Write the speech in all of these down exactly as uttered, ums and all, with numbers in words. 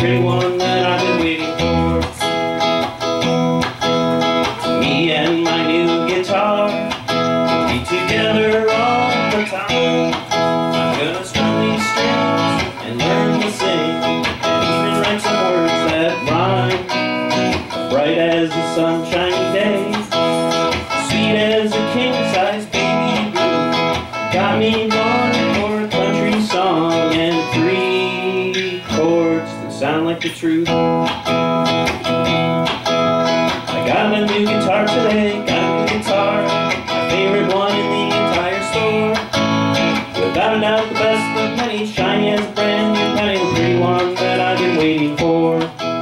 pretty one that I've been waiting for. Me and my new guitar will be together all the time. I'm gonna strum these strings and learn to sing, and even write some words that rhyme. Bright as the sunshiny day, sweet as a king-size baby blue, got me going for a country song and three chords that sound like the truth. I got a new guitar today, got a new guitar, my favorite one in the entire store. Without a doubt the best of many, shiny as a brand new penny, the pretty one that I've been waiting for.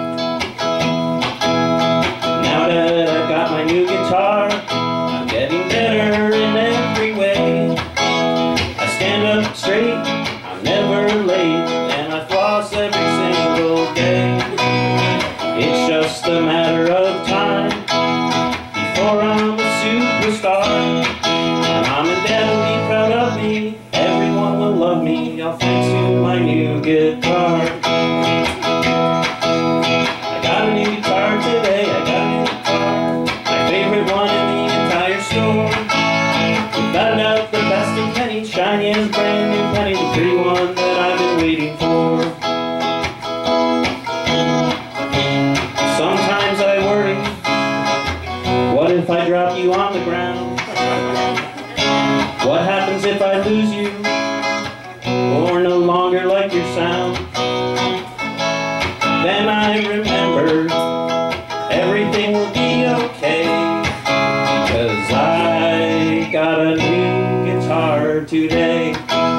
Now that I've got my new guitar, I'm getting better in every way. I stand up straight, I'm never late, and I floss every single day. It's just a matter of time before I'm a superstar, and Mom and Dad will be proud of me, everyone will love me, all thanks to my new guitar. I got a new guitar today, I got a new guitar, my favorite one in the entire store. Without a doubt the best of penny, shiny as a brand new penny, the pretty one that I've been waiting for. Sometimes I worry, what if I drop you on the ground? What happens if I lose you, or no longer like your sound? Then I remember everything will be okay, 'cause I got a new guitar today.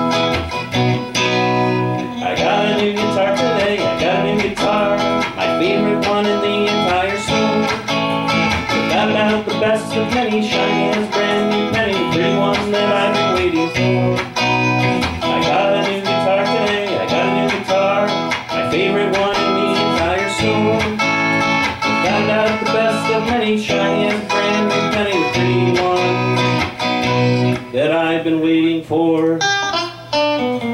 I got a new guitar today, I got a new guitar, my favorite one in the entire store. Without a doubt the best of many, shiny as a brand new penny, the pretty one that I've been waiting for. I got a new guitar today, I got a new guitar, my favorite one in the entire store. Without a doubt the best of many, shiny as a brand new penny, the pretty one that I've been waiting for.